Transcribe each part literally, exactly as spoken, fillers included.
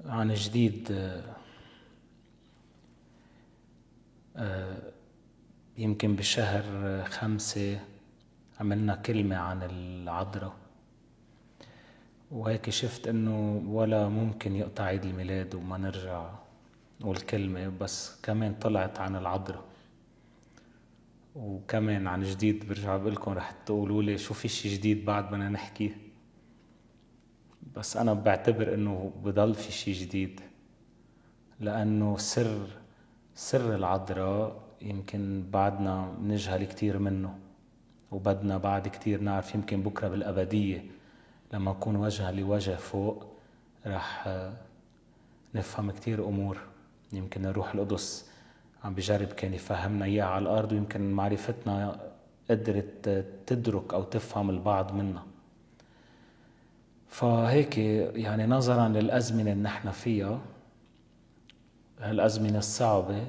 عن جديد آه، آه، يمكن بشهر خمسة عملنا كلمة عن العذراء، وهيك شفت انه ولا ممكن يقطع عيد الميلاد وما نرجع نقول كلمة، بس كمان طلعت عن العذراء. وكمان عن جديد برجع بقولكم رح تقولوا لي شو في شي جديد بعد بدنا نحكي، بس انا بعتبر انه بضل في شي جديد، لانه سر سر العذراء يمكن بعدنا نجهل كتير منه، وبدنا بعد كتير نعرف. يمكن بكرة بالأبدية لما نكون وجها لوجه فوق رح نفهم كتير أمور يمكن الروح القدس عم بجرب كان يفهمنا إياها على الأرض، ويمكن معرفتنا قدرت تدرك أو تفهم البعض منا. فهيك يعني نظرا للأزمنة اللي نحن فيها، هالأزمنة الصعبة،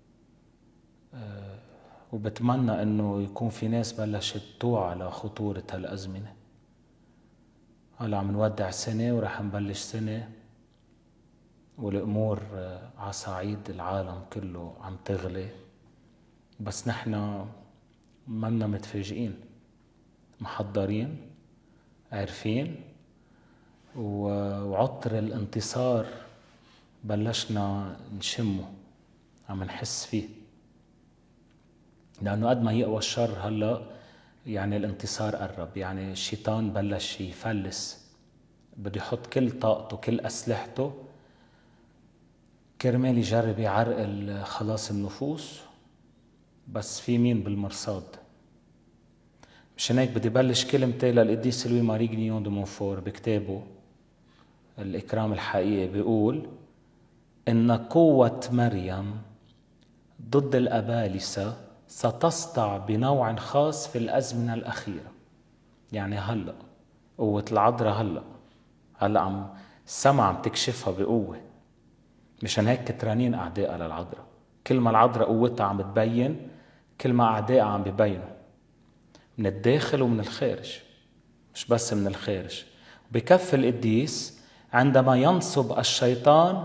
وبتمنى انه يكون في ناس بلشت توعى على خطورة هالأزمنة. هلا عم نودع سنة ورح نبلش سنة، والأمور على صعيد العالم كله عم تغلي، بس نحن منا متفاجئين، محضرين، عارفين، وعطر الانتصار بلشنا نشمه، عم نحس فيه. لأنه قد ما يقوى الشر هلأ يعني الانتصار قرب، يعني الشيطان بلش يفلس، بده يحط كل طاقته كل أسلحته كرمال يجرب يعرقل خلاص النفوس، بس في مين بالمرصاد. مشان هيك بدي بلش كلمتي للقديس لوي ماري غنيون دو مونفور بكتابه الإكرام الحقيقي، بيقول إن قوة مريم ضد الأبالسة ستسطع بنوع خاص في الأزمنة الأخيرة. يعني هلأ قوة العذراء هلأ هلأ عم السما عم تكشفها بقوة، مشان هيك كترانين أعدائها للعذراء. كل ما العذراء قوتها عم تبين، كل ما أعدائها عم ببينوا من الداخل ومن الخارج، مش بس من الخارج. بكف القديس عندما ينصب الشيطان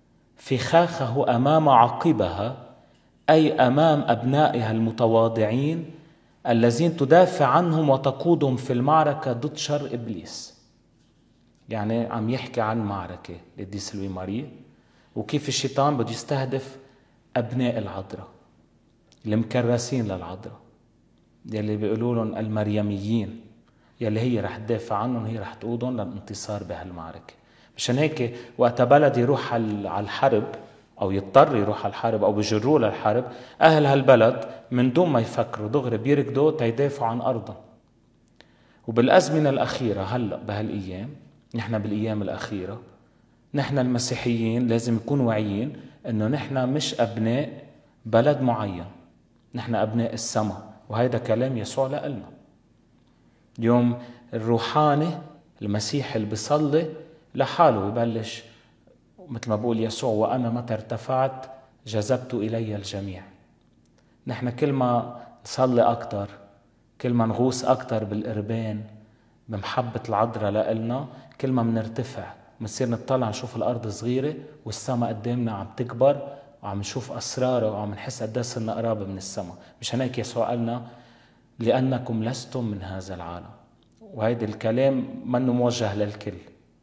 فخاخه أمام عقبها، أي أمام أبنائها المتواضعين الذين تدافع عنهم وتقودهم في المعركة ضد شر إبليس. يعني عم يحكي عن معركة القديس لوي ماري، وكيف الشيطان بده يستهدف أبناء العذراء المكرسين للعذراء، يلي بيقولوا لهم المريميين، يلي هي رح تدافع عنهم، هي رح تقودهم للانتصار بهالمعركة. مشان هيك وقت بلد يروح على الحرب أو يضطر يروح على الحرب أو بجروه للحرب، أهل هالبلد من دون ما يفكروا دغري بيركضوا تيدافعوا عن أرضهم. وبالأزمنة الأخيرة هلأ بهالأيام، نحن بالأيام الأخيرة، نحن المسيحيين لازم نكون واعيين إنه نحن مش أبناء بلد معين، نحن أبناء السماء، وهذا كلام يسوع لنا. اليوم الروحاني المسيحي اللي بيصلي لحاله يبلش مثل ما بقول يسوع: وأنا متى ارتفعت جذبت إلي الجميع. نحن كل ما نصلي أكتر، كل ما نغوص أكتر بالقربان بمحبة العذراء لإلنا، كل ما منرتفع، منصير نطلع نشوف الأرض صغيرة والسماء قدامنا عم تكبر، وعم نشوف أسراره، وعم نحس قديش صرنا قرابة من السماء. مشان هيك يسوع قالنا: لأنكم لستم من هذا العالم. وهيدا الكلام منه موجه للكل،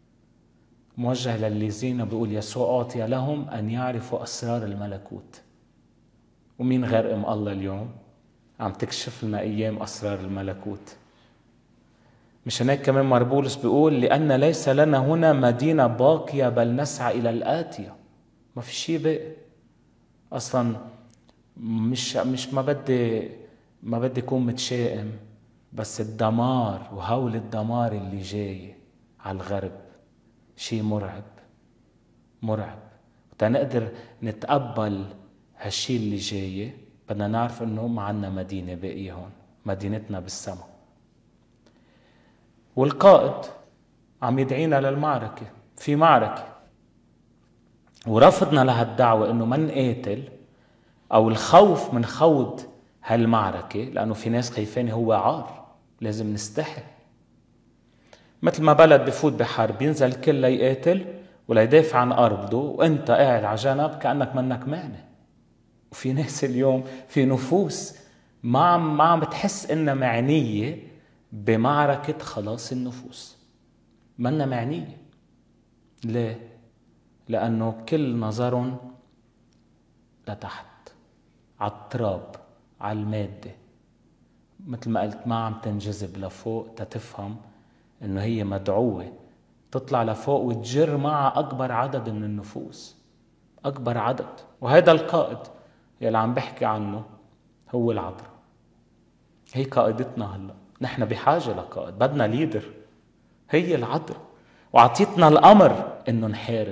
موجه للذين بيقول يسوع أعطي لهم أن يعرفوا أسرار الملكوت. ومين غير أم الله اليوم عم تكشف لنا أيام أسرار الملكوت. مشان هيك كمان ماربولس بيقول: لأن ليس لنا هنا مدينة باقية بل نسعى إلى الآتية. ما في شيء باقي أصلا. مش مش ما بدي ما بدي أكون متشائم، بس الدمار وهول الدمار اللي جاي على الغرب شيء مرعب مرعب. وتنقدر نتقبل هالشي اللي جاي بدنا نعرف انه ما عنا مدينة باقية هون، مدينتنا بالسماء. والقائد عم يدعينا للمعركة، في معركة، ورفضنا لهالدعوة انه ما نقاتل او الخوف من خوض هالمعركة، لانه في ناس خايفين هو عار، لازم نستحي. مثل ما بلد بفوت بحرب ينزل كله يقاتل، ولا يدافع عن أرضه، وأنت قاعد على جنب كأنك منك معنى. وفي ناس اليوم، في نفوس ما عم ما عم بتحس إنها معنية بمعركة خلاص النفوس، منا معنية. ليه؟ لأنه كل نظرهم لتحت، على التراب، على المادة. مثل ما قلت، ما عم تنجذب لفوق تتفهم إنه هي مدعوة تطلع لفوق وتجر معها أكبر عدد من النفوس، أكبر عدد. وهذا القائد يلي عم بحكي عنه هو العذراء. هي قائدتنا هلأ. نحن بحاجة لقائد، بدنا ليدر، هي العذراء. وعطيتنا الأمر إنه نحارب،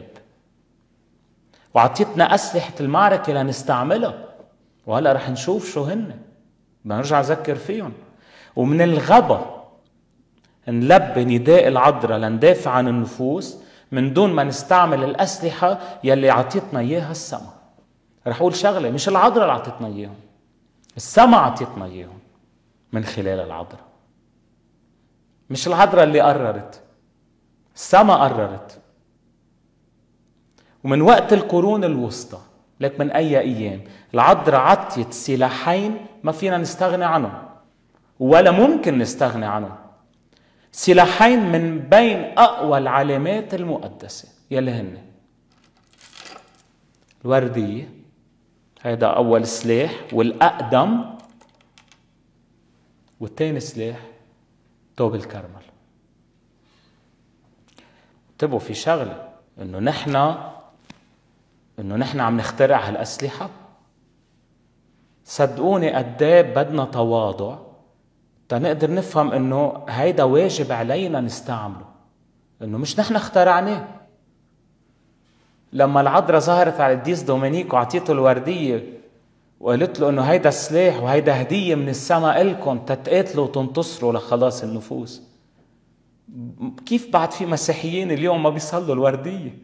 وعطيتنا أسلحة المعركة لنستعملها، وهلأ رح نشوف شو هن، بدنا نرجع نذكر فيهم. ومن الغبا نلبي نداء العذراء لندافع عن النفوس من دون ما نستعمل الأسلحة يلي عطيتنا إياها السما. رح أقول شغلة، مش العذراء اللي عطيتنا إياهم، السما عطيتنا إياهم من خلال العذراء. مش العذراء اللي قررت، السما قررت. ومن وقت القرون الوسطى، لك من أي أيام، العذراء عطيت سلاحين ما فينا نستغني عنهم ولا ممكن نستغني عنهم. سلاحين من بين أقوى العلامات المقدسة يلي هن الوردية، هذا أول سلاح والأقدم، والتاني سلاح توب الكرمل. انتبهوا في شغلة، إنه نحن إنه نحن عم نخترع هالأسلحة. صدقوني قديه بدنا تواضع تنقدر نفهم إنه هيدا واجب علينا نستعمله، إنه مش نحن اخترعناه. لما العذراء ظهرت على القديس دومينيك وعطيته الوردية وقالت له إنه هيدا السلاح وهيدا هدية من السماء إلكم تتقاتلوا وتنتصروا لخلاص النفوس، كيف بعد في مسيحيين اليوم ما بيصلوا الوردية؟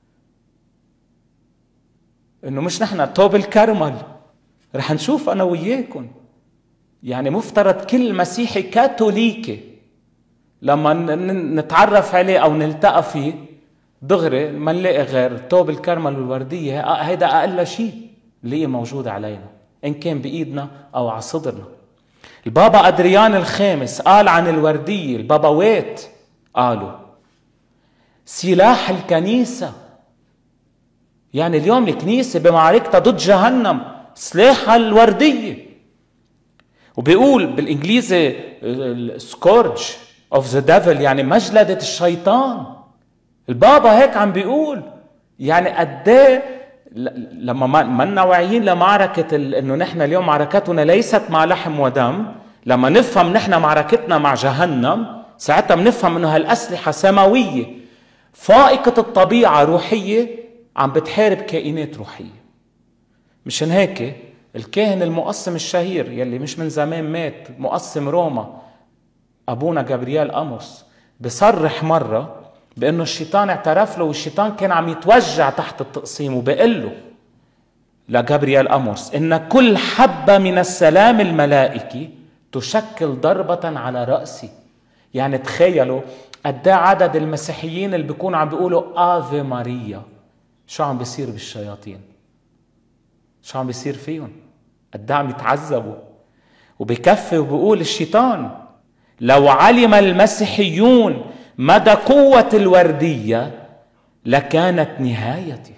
إنه مش نحن توب الكرمل. رح نشوف أنا وياكم، يعني مفترض كل مسيحي كاثوليكي لما نتعرف عليه أو نلتقى فيه دغري ما نلاقي غير توب الكرمل والوردية. هيدا أقل شيء اللي موجود علينا، إن كان بإيدنا أو على صدرنا. البابا أدريان الخامس قال عن الوردية، البابوات قالوا سلاح الكنيسة. يعني اليوم الكنيسة بمعركتها ضد جهنم سلاحها الوردية. وبيقول بالإنجليزي سكورج اوف ذا ديفل، يعني مجلدة الشيطان. البابا هيك عم بيقول. يعني قديه لما منا واعيين لمعركة انه نحن اليوم معركتنا ليست مع لحم ودم، لما نفهم نحن معركتنا مع جهنم ساعتها بنفهم انه هالأسلحة سماوية فائقة الطبيعة روحية عم بتحارب كائنات روحية. مشان هيك الكاهن المقسم الشهير يلي مش من زمان مات، مقسم روما أبونا جابرييل أموس، بصرح مرة بأنه الشيطان اعترف له، والشيطان كان عم يتوجع تحت التقسيم، وبقول له لجابرييل أموس إن كل حبة من السلام الملائكي تشكل ضربة على رأسي. يعني تخيلوا قد عدد المسيحيين اللي بيكونوا عم بيقولوا آفي ماريا، شو عم بيصير بالشياطين، شو عم بيصير فيهم، قد عم يتعذبوا. وبكفي وبيقول الشيطان لو علم المسيحيون مدى قوة الوردية لكانت نهايتي.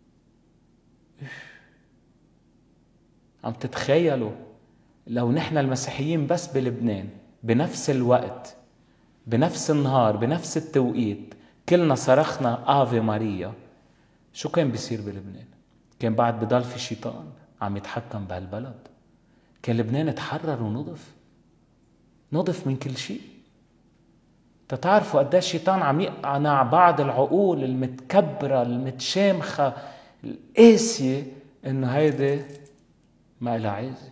عم تتخيلوا لو نحن المسيحيين بس بلبنان بنفس الوقت بنفس النهار بنفس التوقيت كلنا صرخنا آفي ماريا، شو كان بيصير بلبنان؟ كان بعد بضل في شيطان عم يتحكم بهالبلد؟ كان لبنان تحرر ونضف نضف من كل شيء. تتعرفوا قد الشيطان عم يقنع بعض العقول المتكبرة المتشامخة القاسية انه هيدي ما لها عايزة.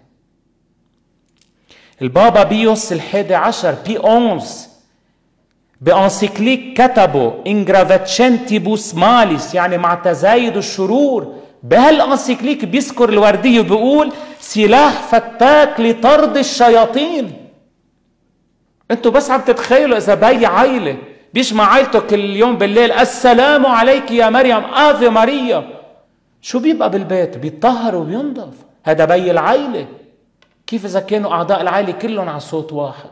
البابا بيوس الحادي عشر بي أونز بأنسيكليك كتبوا إنجرافاتشنتيبوس ماليس، يعني مع تزايد الشرور. بهالأنسيكليك بيذكر الوردية وبيقول سلاح فتاك لطرد الشياطين. انتوا بس عم تتخيلوا اذا بي عيلة بيجمع عائلته كل يوم بالليل، السلام عليك يا مريم، آفي ماريا. شو بيبقى بالبيت؟ بيتطهر وبينضف. هذا بي العائلة. كيف إذا كانوا أعضاء العائلة كلهم على صوت واحد؟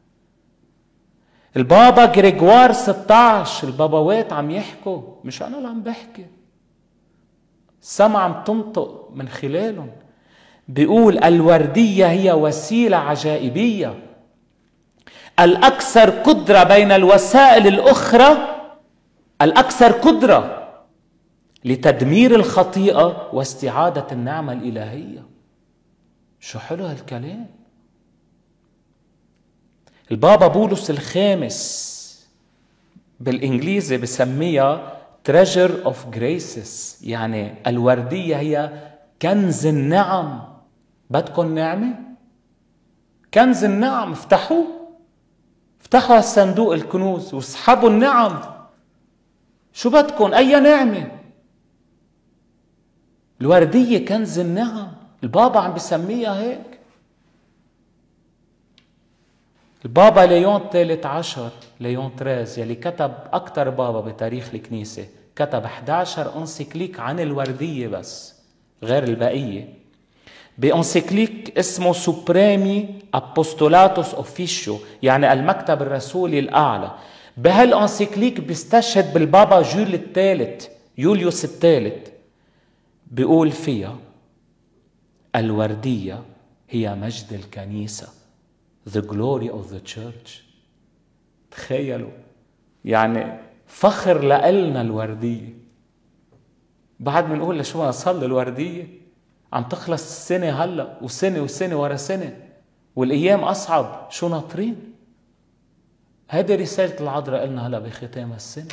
البابا غريغوار ستة عشر، الباباوات عم يحكوا، مش أنا اللي عم بحكي، السما عم تنطق من خلالهم. بيقول الوردية هي وسيلة عجائبية الأكثر قدرة بين الوسائل الأخرى، الأكثر قدرة لتدمير الخطيئة واستعادة النعمة الإلهية. شو حلو هالكلام. البابا بولس الخامس بالإنجليزي بسميها treasure of graces، يعني الوردية هي كنز النعم. بدكم نعمة؟ كنز النعم، افتحوه، افتحوا الصندوق الكنوز واسحبوا النعم. شو بدكم؟ أي نعمة؟ الوردية كنز النعم، البابا عم بسميها هيك. البابا ليون الثالث عشر، ليون تريز، يلي كتب أكتر بابا بتاريخ الكنيسة، كتب إحدى عشر أنسيكليك عن الوردية بس غير البقية. بأنسيكليك اسمه سوبريمي أبوستولاتوس أوفيشيو، يعني المكتب الرسولي الأعلى. بهالأنسيكليك بيستشهد بالبابا جول الثالث، يوليوس الثالث، بيقول فيها الوردية هي مجد الكنيسة، the glory of the church. تخيلوا، يعني فخر لنا الوردية. بعد بنقول لشو أصلي الوردية؟ عم تخلص السنة هلأ، وسنة وسنة ورا سنة، والأيام أصعب، شو ناطرين؟ هذه رسالة العذراء لنا هلأ بختام السنة.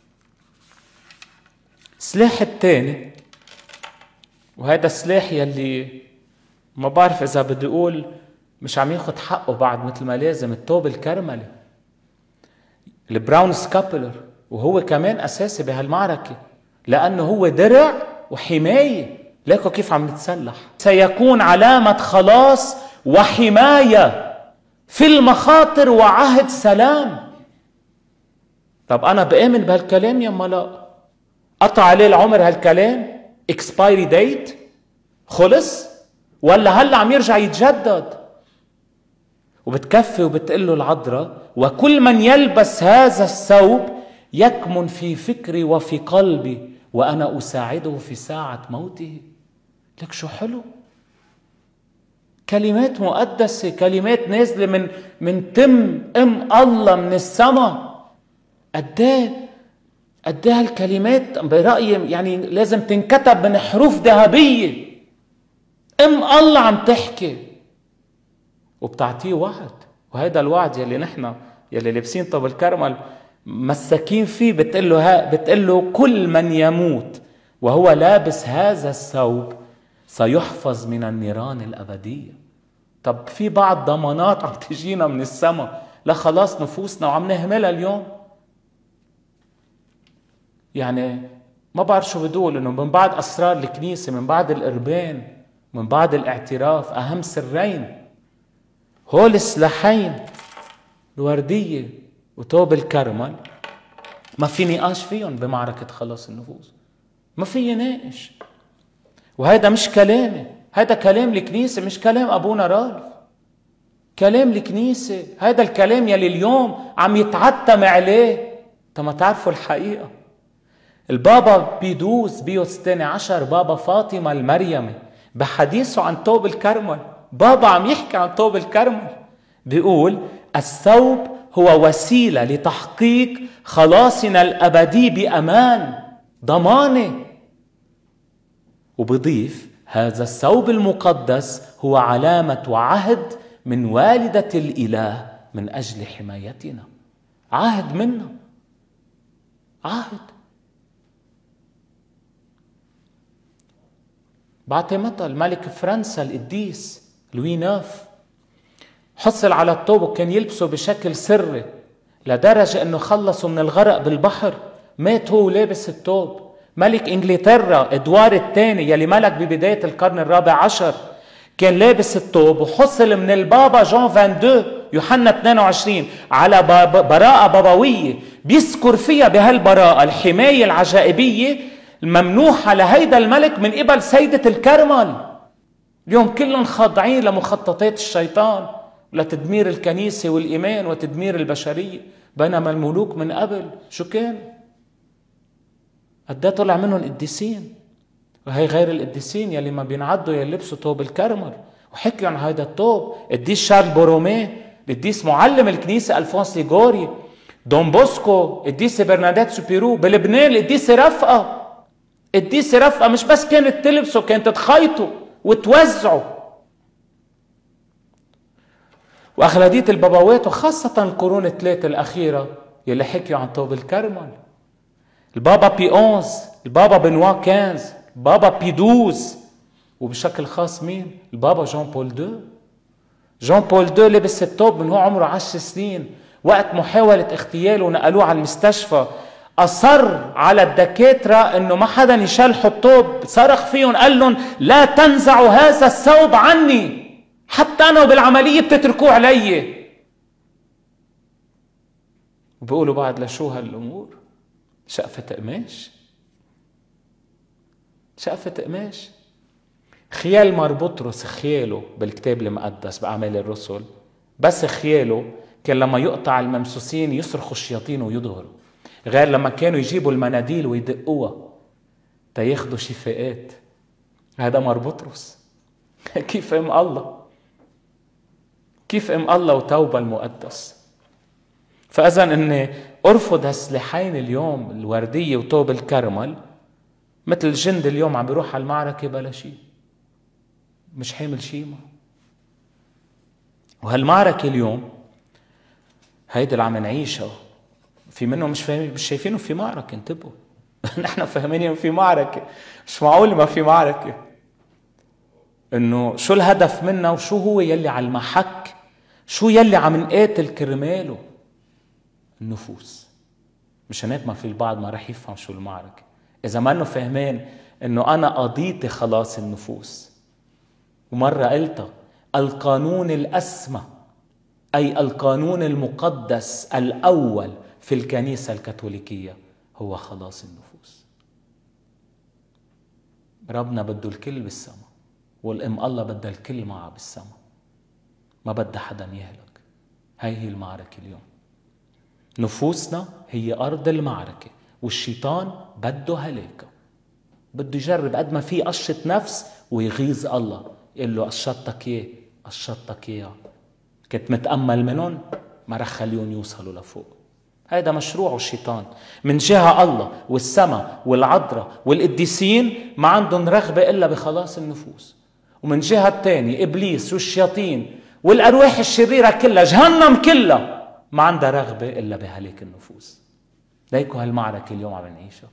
السلاح الثاني، وهذا السلاح يلي ما بعرف إذا بدي أقول مش عم ياخد حقه بعد مثل ما لازم، الثوب الكرملي، البراون سكابولر، وهو كمان أساسي بهالمعركة لأنه هو درع وحماية. لكن كيف عم نتسلح؟ سيكون علامة خلاص وحماية في المخاطر وعهد سلام. طب أنا بآمن بهالكلام يما لا؟ قطع عليه العمر هالكلام؟ expiry date خلص؟ ولا هلا عم يرجع يتجدد؟ وبتكفي وبتقول له العذراء وكل من يلبس هذا الثوب يكمن في فكري وفي قلبي وأنا أساعده في ساعة موته. لك شو حلو، كلمات مقدسة، كلمات نازلة من من تم ام الله من السماء. قديه قديه هالكلمات برأيي يعني لازم تنكتب من حروف ذهبية. ام الله عم تحكي وبتعطيه وعد، وهذا الوعد يلي نحن يلي لابسين طب الكرمل مساكين فيه. بتقول له ها بتقول له كل من يموت وهو لابس هذا الثوب سيحفظ من النيران الأبدية. طب في بعض ضمانات عم تجينا من السماء لا خلاص نفوسنا وعم نهملها اليوم. يعني ما بعرف شو بدول، انه من بعد اسرار الكنيسه، من بعد القربان، من بعد الاعتراف، اهم سرين هول السلاحين الورديه وثوب الكرمل ما في نقاش فيهم بمعركه خلاص النفوس، ما في يناقش. وهذا مش كلامي، هذا كلام الكنيسه، مش كلام ابونا رالف، كلام الكنيسه. هذا الكلام يلي اليوم عم يتعتم عليه. تما تعرفوا الحقيقه، البابا بيدوس بيوس الثاني عشر، بابا فاطمة المريمي، بحديثه عن ثوب الكرمل، بابا عم يحكي عن ثوب الكرمل، بيقول الثوب هو وسيلة لتحقيق خلاصنا الأبدي بأمان، ضمانة. وبضيف هذا الثوب المقدس هو علامة وعهد من والدة الإله من أجل حمايتنا. عهد منا، عهد. بعطي مثل ملك فرنسا القديس لوي ناف حصل على الثوب وكان يلبسه بشكل سري لدرجة انه خلصوا من الغرق بالبحر، مات هو لابس الثوب. ملك انجلترا ادوار الثاني يلي ملك ببداية القرن الرابع عشر كان لابس الثوب وحصل من البابا جون اثنين وعشرين يوحنا اثنين وعشرين على براءة بابوية بيذكر فيها بهالبراءة الحماية العجائبية الممنوحة لهيدا الملك من قبل سيدة الكرمل. اليوم كلهم خاضعين لمخططات الشيطان لتدمير الكنيسة والإيمان وتدمير البشرية، بينما الملوك من قبل شو كان؟ قد طلع منهم قديسين، وهي غير القديسين يلي ما بينعدوا يلي لبسوا ثوب الكرمل وحكيوا عن هيدا الثوب. قديس شارل بوروميه، قديس معلم الكنيسة ألفونس ليغوري، دون بوسكو، قديسة برنادات سوبيرو، بلبنان القديسة رفقة. القديسة رفقة مش بس كانت تلبسوا، كانت تخيطوا وتوزعوا. وأغلبية البابوات وخاصة القرون الثلاثة الأخيرة يلي حكيوا عن ثوب الكرمل، البابا بي أونز، البابا بنوا كانز، البابا بي دوز، وبشكل خاص مين؟ البابا جون بول دو. جون بول دو لبس الثوب من هو عمره عشر سنين، وقت محاولة اغتياله ونقلوه على المستشفى أصر على الدكاترة انه ما حدا يشلحوا الثوب، صرخ فيهم قال لهم لا تنزعوا هذا الثوب عني، حتى انا بالعملية بتتركوه علي. وبيقولوا بعد لشو هالامور؟ شقفة قماش، شقفة قماش. خيال مار بطرس خياله بالكتاب المقدس بأعمال الرسل، بس خياله كان لما يقطع الممسوسين يصرخوا الشياطين ويظهروا، غير لما كانوا يجيبوا المناديل ويدقوها تياخدوا شفاءات. هذا مار بطرس. كيف ام الله، كيف ام الله وتوبة المقدس. فاذا اني ارفض هالسلاحين اليوم، الوردية وتوب الكرمل، مثل الجند اليوم عم بيروح على المعركة بلا شيء، مش حامل شيء. ما وهالمعركة اليوم هيدا اللي عم نعيشها، في منهم مش فاهمين، مش شايفينه في معركة. انتبهوا. نحن فاهمين في معركة، مش معقول ما في معركة. انه شو الهدف منا وشو هو يلي على المحك، شو يلي عم نقاتل كرماله؟ النفوس. مش هناك ما في البعض ما رح يفهم شو المعركة اذا ما انه فاهمين انه انا قضيتي خلاص النفوس. ومرة قلتها، القانون الأسمى أي القانون المقدس الأول في الكنيسة الكاثوليكية هو خلاص النفوس. ربنا بده الكل بالسماء، والأم الله بدها الكل معها بالسماء، ما بدها حدا يهلك. هاي هي المعركة اليوم. نفوسنا هي أرض المعركة، والشيطان بده هلاكة، بده يجرب قد ما في قشة نفس ويغيظ الله، يقول له قشطتك ايه قشطتك ايه، كنت متأمل منهم ما رح خليهم يوصلوا لفوق. هذا مشروع الشيطان. من جهة الله والسماء والعذراء والقديسين ما عندهم رغبة إلا بخلاص النفوس، ومن جهة الثانية إبليس والشياطين والأرواح الشريرة كلها، جهنم كلها، ما عندها رغبة إلا بهلاك النفوس. ليكو هالمعركة اليوم عم نعيشها.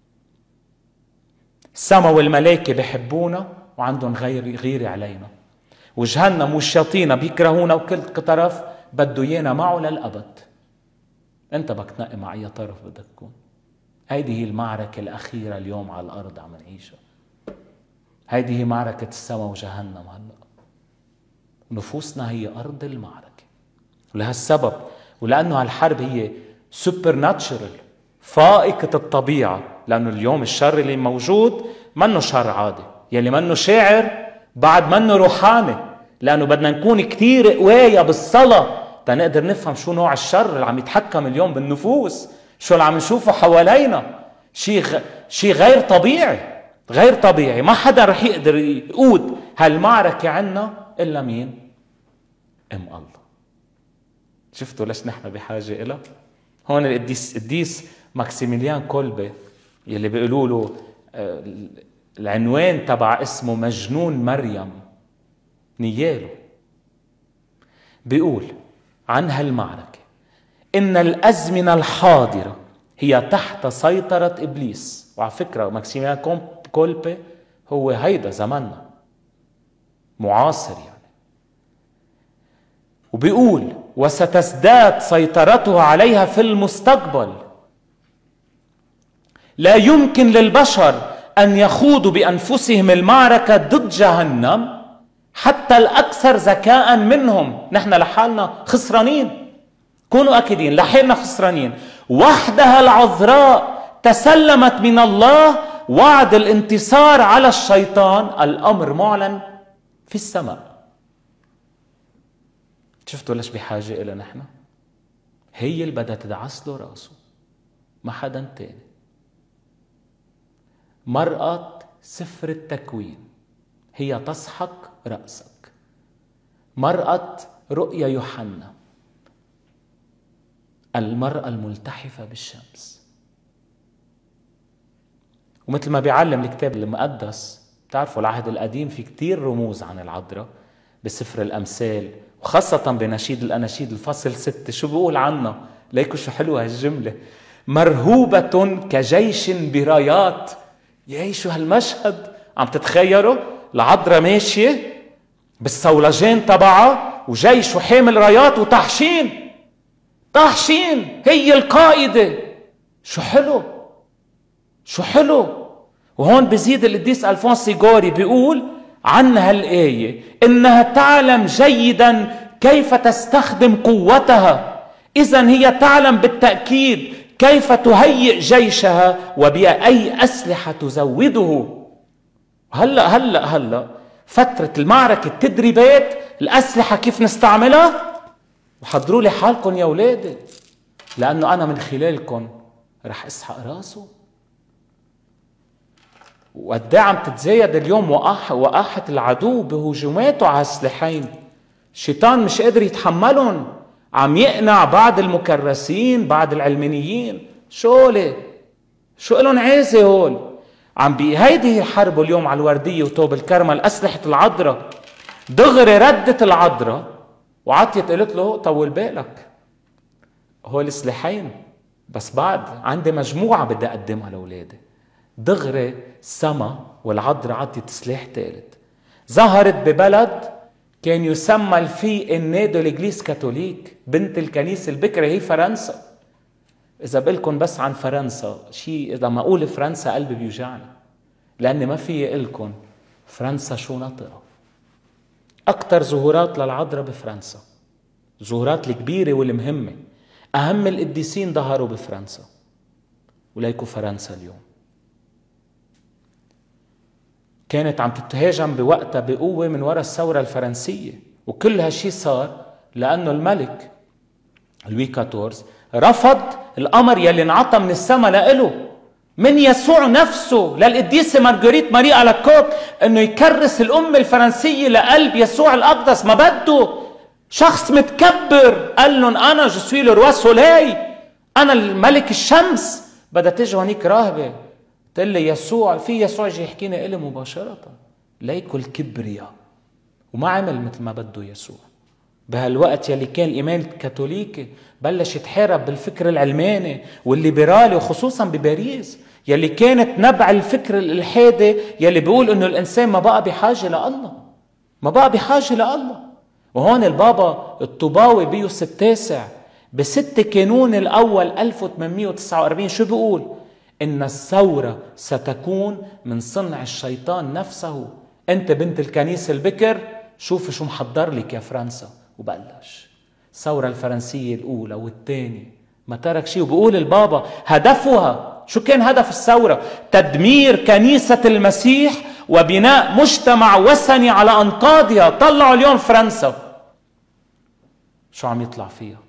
السماء والملائكة بيحبونا وعندهم غير غيرة علينا، وجهنم والشياطين بيكرهونا، وكل طرف بده ايانا معه للأبد. انت بدك تنقي مع اي طرف بدك تكون. هيدي هي المعركة الأخيرة اليوم على الأرض عم نعيشها. هيدي هي معركة السماء وجهنم. هلا نفوسنا هي أرض المعركة، ولهالسبب ولأنه هالحرب هي سوبر ناتشرال، فائقة الطبيعة، لأنه اليوم الشر اللي موجود منه شر عادي، يلي منه شاعر بعد منه روحاني، لأنه بدنا نكون كتير قوايا بالصلاة تنقدر نفهم شو نوع الشر اللي عم يتحكم اليوم بالنفوس، شو اللي عم نشوفه حوالينا، شيء غ... شيء غير طبيعي، غير طبيعي. ما حدا رح يقدر يقود هالمعركة عنا إلا مين؟ أم الله. شفتوا ليش نحن بحاجة إلها؟ هون القديس القديس ماكسيميليان كولبي يلي بيقولوا له العنوان تبع اسمه مجنون مريم نياله، بيقول عن هالمعركة: إن الأزمنة الحاضرة هي تحت سيطرة إبليس. وعلى فكرة ماكسيميليان كولبي هو هيدا زماننا معاصر يعني. وبيقول: وستزداد سيطرتها عليها في المستقبل. لا يمكن للبشر أن يخوضوا بأنفسهم المعركة ضد جهنم، حتى الأكثر ذكاء منهم. نحن لحالنا خسرانين، كونوا أكيدين لحالنا خسرانين، وحدها العذراء تسلمت من الله وعد الانتصار على الشيطان. الأمر معلن في السماء. شفتوا ليش بحاجة إلى نحن؟ هي اللي بدها تدعس له راسه، ما حدا تاني. مرأة سفر التكوين هي تسحق رأسك. مرأة رؤيا يوحنا المرأة الملتحفة بالشمس. ومثل ما بيعلم الكتاب المقدس، بتعرفوا العهد القديم في كتير رموز عن العذراء بسفر الأمثال، وخاصة بنشيد الأناشيد الفصل ستة. شو بيقول عنها؟ ليكوا شو حلوة هالجملة: مرهوبة كجيش برايات. ياي شو هالمشهد! عم تتخيلوا العذراء ماشية بالصولجين تبعها وجيش وحامل رايات وتحشين تحشين، هي القائدة. شو حلو شو حلو. وهون بزيد القديس ألفونسي غوري بيقول عنها الآية إنها تعلم جيدا كيف تستخدم قوتها. إذن هي تعلم بالتأكيد كيف تهيئ جيشها وبأي أسلحة تزوده. هلأ هلأ هلأ فترة المعركة، التدريبات، الأسلحة كيف نستعملها. وحضروا لي حالكم يا أولادي، لأنه أنا من خلالكم رح أسحق راسه. وقد عم تتزايد اليوم وقاحة العدو بهجوماته على السلاحين. الشيطان مش قادر يتحملهم، عم يقنع بعض المكرسين، بعض العلمانيين. شو لي شو لهم عايزة هول؟ عم بهيدي حربوا اليوم على الوردية وطوب الكرمل أسلحة العذراء. دغري ردت العذراء وعطيت قلت له طول بالك، هول سلاحين بس بعد عندي مجموعة بدي أقدمها لأولادي. دغري سما والعذراء عطيت سلاح ثالث. ظهرت ببلد كان يسمى الفي النادو الإجليس كاثوليك، بنت الكنيسة البكرة، هي فرنسا. إذا بقلكن بس عن فرنسا شيء، إذا ما أقول فرنسا قلبي بيوجعني، لأني ما في قلكن فرنسا شو نطرة. أكتر ظهورات للعذراء بفرنسا، ظهورات الكبيرة والمهمة. أهم القديسين ظهروا بفرنسا، وليكوا فرنسا اليوم كانت عم تتهاجم بوقتها بقوة من وراء الثورة الفرنسية. وكل هالشي صار لأنه الملك لوي أربعطعش رفض الأمر يلي انعطى من السماء لإله من يسوع نفسه للقديسة مارغريت ماري ألاكوت انه يكرس الأمة الفرنسية لقلب يسوع الأقدس. ما بده، شخص متكبر قال لهم أنا جسوي لروا سولي، أنا الملك الشمس. بدها تيجي هونيك راهبة تقول لي يسوع، في يسوع يجي يحكينا إلي مباشرة، ليكو الكبرياء. وما عمل مثل ما بده يسوع. بهالوقت يلي كان الإيمان الكاثوليكي بلش يتحارب بالفكر العلماني والليبرالي، وخصوصا بباريس يلي كانت نبع الفكر الإلحادي يلي بيقول إنه الإنسان ما بقى بحاجة لله، ما بقى بحاجة لله. وهون البابا الطوباوي بيوس التاسع بست كانون الأول ألف وثمانمئة وتسعة وأربعين شو بيقول؟ إن الثورة ستكون من صنع الشيطان نفسه. أنت بنت الكنيسة البكر، شوف شو محضر لك يا فرنسا. وبلش الثورة الفرنسية الأولى والثانية، ما ترك شيء. وبقول البابا هدفها شو كان؟ هدف الثورة تدمير كنيسة المسيح وبناء مجتمع وثني على أنقاضها. طلعوا اليوم فرنسا شو عم يطلع فيها.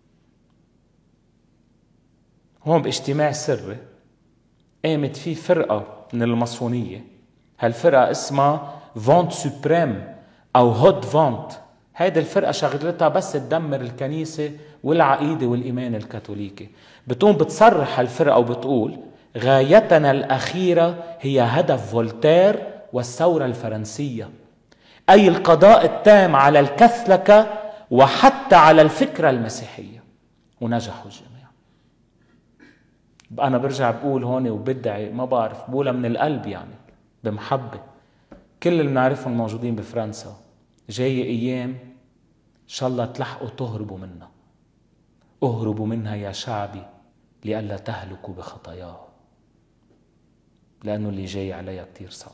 هون باجتماع سري قامت فيه فرقة من الماسونية، هالفرقة اسمها فونت سوبريم أو هوت فونت. هيدي الفرقة شغلتها بس تدمر الكنيسة والعقيدة والإيمان الكاثوليكي. بتقوم بتصرح هالفرقة وبتقول غايتنا الأخيرة هي هدف فولتير والثورة الفرنسية، أي القضاء التام على الكاثوليكة وحتى على الفكرة المسيحية. ونجحوا الجميع. أنا برجع بقول هون وبدعي، ما بعرف بقولها من القلب يعني بمحبة، كل اللي بنعرفهم موجودين بفرنسا جاي أيام إن شاء الله تلحقوا تهربوا منها. اهربوا منها يا شعبي لئلا تهلكوا بخطاياه، لأنه اللي جاي عليها كتير صعب.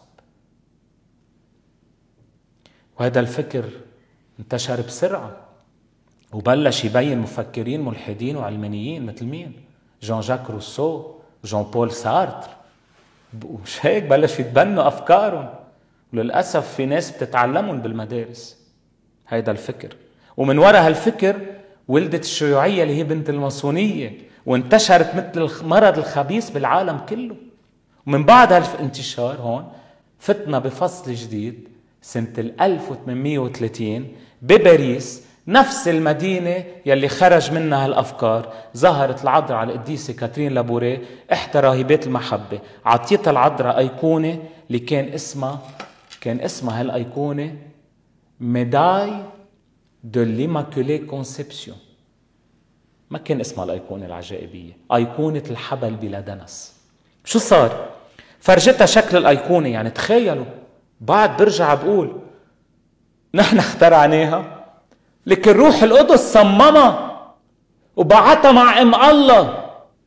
وهذا الفكر انتشر بسرعة وبلش يبين مفكرين ملحدين وعلمانيين مثل مين؟ جان جاك روسو، جان بول سارتر، ومش هيك بلش يتبنوا أفكارهم. وللأسف في ناس بتتعلمهم بالمدارس هيدا الفكر، ومن وراء هالفكر ولدت الشيوعية اللي هي بنت الماسونية، وانتشرت مثل المرض الخبيث بالعالم كله. ومن بعد هالانتشار هون فتنا بفصل جديد سنة ألف وثمانمئة وثلاثين بباريس، نفس المدينة يلي خرج منها هالأفكار. ظهرت العذراء على القديسة كاترين لابوريه، إحدى راهبات المحبة، عطيتها العذراء أيقونة اللي كان اسمها كان اسمها هالأيقونة ميداي دو ليماكولي كونسبسيون. ما كان اسمها الأيقونة العجائبية، أيقونة الحبل بلا دنس. شو صار؟ فرجتها شكل الأيقونة. يعني تخيلوا، بعد برجع بقول نحن اخترعناها، لكن روح القدس صممها وبعتها مع ام الله.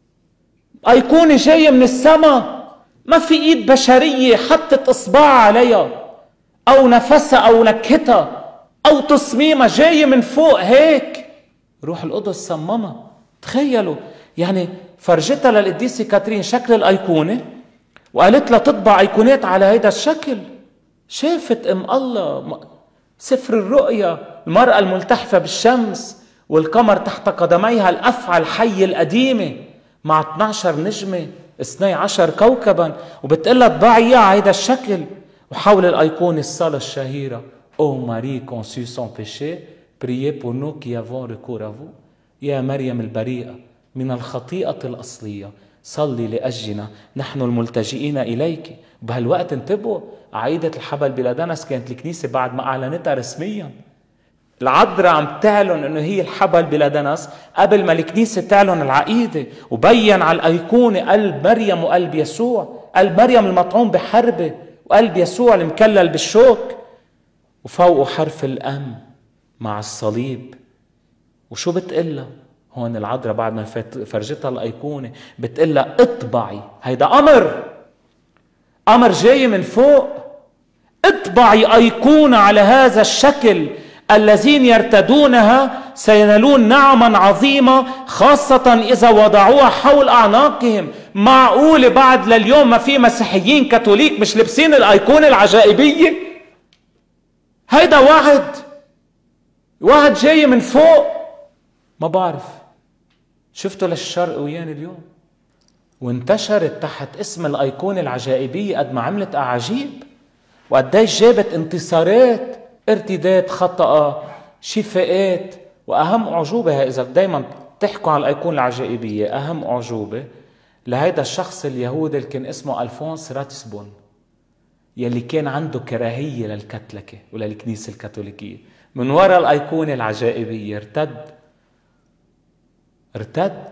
أيقونة جاية من السماء، ما في ايد بشرية حطت اصبعها عليها او نفسها او نكهتها او تصميمها، جاية من فوق هيك. روح القدس صممها. تخيلوا، يعني فرجتها للقديسة كاترين شكل الأيقونة وقالت لها تطبع أيقونات على هيدا الشكل. شافت ام الله سفر الرؤيا، المرأة الملتحفة بالشمس والقمر تحت قدميها، الأفعى الحية القديمة مع اثني عشر نجمة، اثني عشر كوكبا، وبتقلها طبعي اياها على هيدا الشكل. وحول الأيقونة الصلاة الشهيرة او ماري conçue sans péché, priez pour nous qui avons recours à vous. يا مريم البريئة من الخطيئة الأصلية، صلي لأجلنا نحن الملتجئين إليك. بهالوقت انتبهوا، عقيدة الحبل بلا دنس كانت الكنيسة بعد ما أعلنتها رسميا. العذراء عم تعلن انه هي الحبل بلا دنس قبل ما الكنيسة تعلن العقيدة، وبين على الأيقونة قلب مريم وقلب يسوع، قلب مريم المطعون بحربة وقلب يسوع المكلل بالشوك، وفوقه حرف الأم مع الصليب. وشو بتقلها هون العذراء بعد ما فرجتها الأيقونة؟ بتقلها اطبعي، هيدا أمر، أمر جاي من فوق، اطبعي أيقونة على هذا الشكل، الذين يرتدونها سينالون نعما عظيمة، خاصة إذا وضعوها حول أعناقهم. معقول بعد لليوم ما في مسيحيين كاثوليك مش لابسين الأيقونة العجائبية؟ هيدا وعد، وعد جاي من فوق. ما بعرف شفتوا للشرق ويان اليوم، وانتشرت تحت اسم الأيقونة العجائبية قد ما عملت أعاجيب، وقديش جابت انتصارات، ارتداد خطأ، شفاءات. وأهم أعجوبة، إذا دايما تحكوا عن الأيقونة العجائبية، أهم أعجوبة لهيدا الشخص اليهودي اللي كان اسمه ألفونس راتسبون، يلي كان عنده كراهية للكتلكة وللكنيسة الكاثوليكية. من وراء الأيقونة العجائبية ارتد ارتد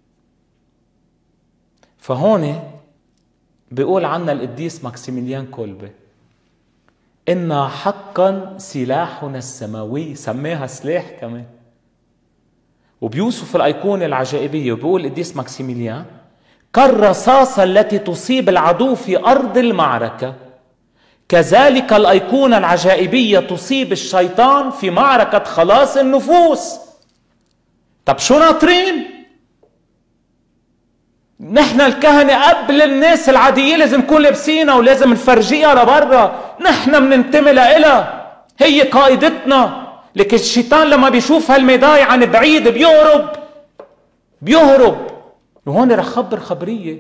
فهون بيقول عنا القديس ماكسيميليان كولبي إنها حقا سلاحنا السماوي، سماها سلاح كمان. وبيوصف الأيقونة العجائبية وبيقول القديس ماكسيميليان: كالرصاصة التي تصيب العدو في أرض المعركة، كذلك الأيقونة العجائبية تصيب الشيطان في معركة خلاص النفوس. طب شو ناطرين؟ نحن الكهنة قبل الناس العاديين لازم نكون لابسينها ولازم نفرجيها لبرا، نحن مننتمي لها، هي قائدتنا. لكن الشيطان لما بيشوف هالميداي عن بعيد بيهرب بيهرب. وهون رح خبر خبرية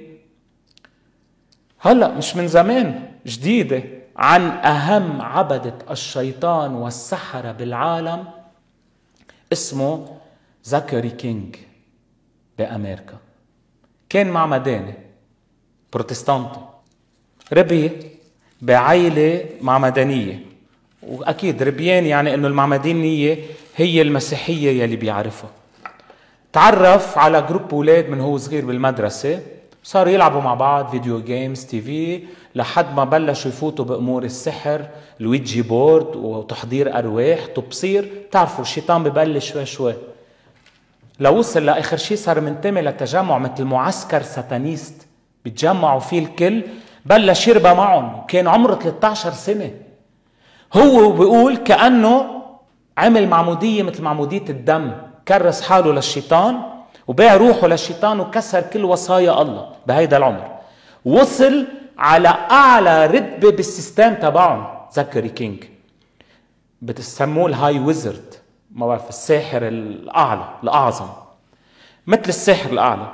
هلأ مش من زمان، جديدة، عن أهم عبدة الشيطان والسحرة بالعالم، اسمه زاكري كينج بأمريكا. كان معمداني بروتستانتي، ربي بعائلة معمدانية، وأكيد ربيان يعني أنه المعمدانية هي المسيحية يلي بيعرفها. تعرف على جروب أولاد من هو صغير بالمدرسة، صاروا يلعبوا مع بعض فيديو جيمز تي في، لحد ما بلشوا يفوتوا بأمور السحر، الويجي بورد وتحضير أرواح، تبصير. تعرفوا الشيطان ببلش شوي شوي، لو وصل لآخر شيء صار منتمي لتجمع مثل معسكر ساتانيست بيتجمعوا فيه الكل. بلش يربى معهم، كان عمره ثلاثة عشر سنة. هو بيقول كأنه عمل معمودية مثل معمودية الدم، كرس حاله للشيطان وباع روحه للشيطان وكسر كل وصايا الله بهيدا العمر. وصل على أعلى رتبة بالسيستم تبعهم. زكري كينج بتسموه الهاي ويزرد، ما بعرف، الساحر الأعلى الأعظم، مثل الساحر الأعلى.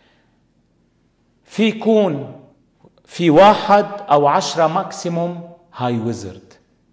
في يكون في واحد أو عشرة ماكسيموم هاي ويزرد